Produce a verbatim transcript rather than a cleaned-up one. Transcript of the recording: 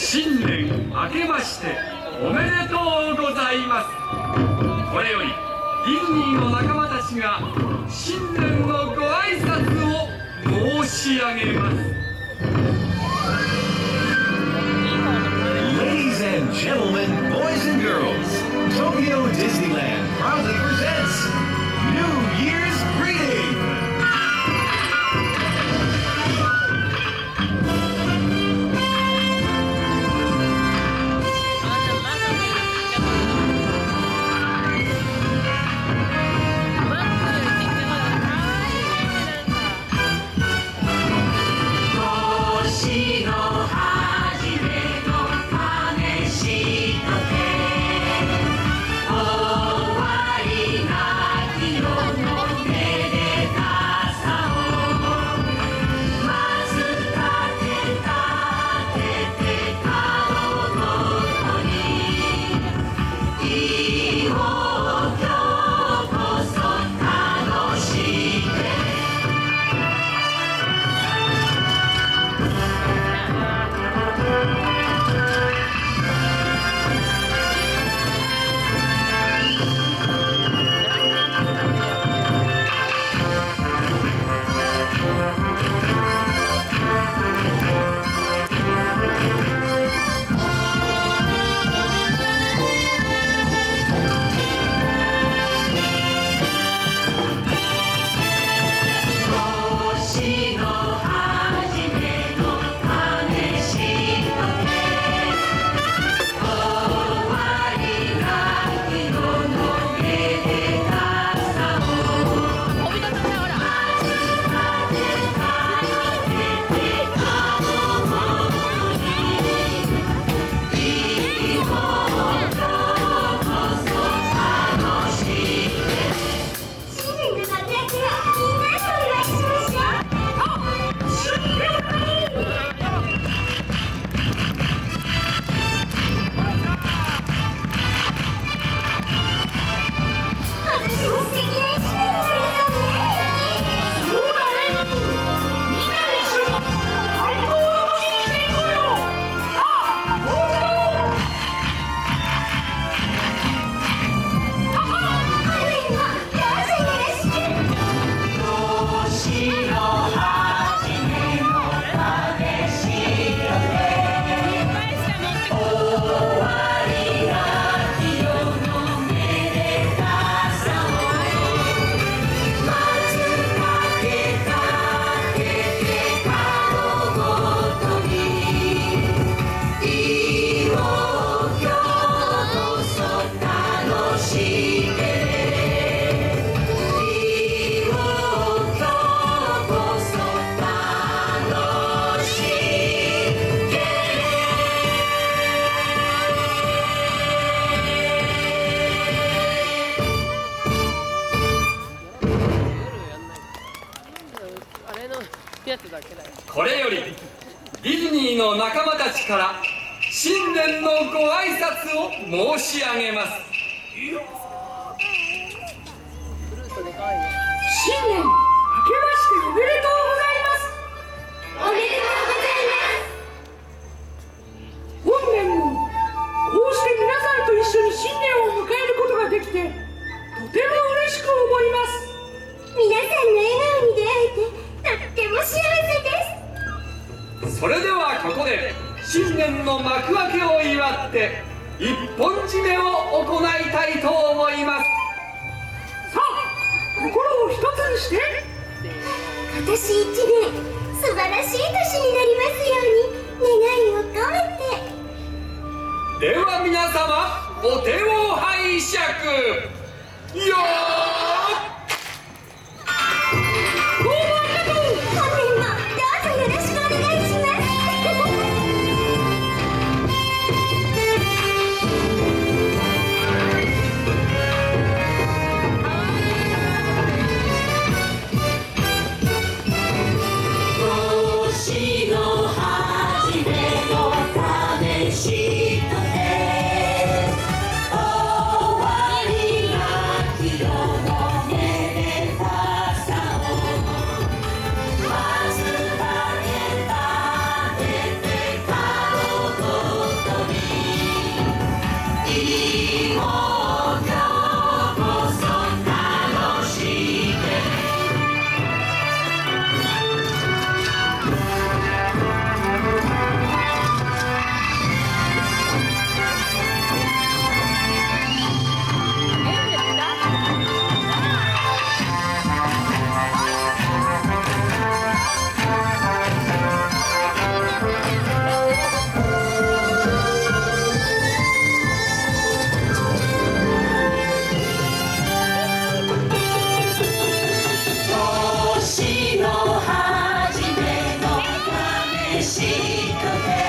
新年明けましておめでとうございます。これよりディズニーの仲間たちが新年のご挨拶を申し上げます。 Ladies and gentlemen, boys and girls, Tokyo Disneyland proudly presents New Year's Greeting! これよりディズニーの仲間たちから新年のご挨拶を申し上げます。 新年明けましておめでとうございます。 おめでとうございます。 本年もこうして皆さんと一緒に新年を迎えることができてとても嬉しく思います。 皆さんの笑顔に出会えてとっても幸せです。 それではここで新年の幕開けを祝って一本締めを行いたいと思います。 さあ心を一つにして今年一年素晴らしい年になりますように願いを込めて。 では皆様お手を拝借よー。 終わりなきよきっと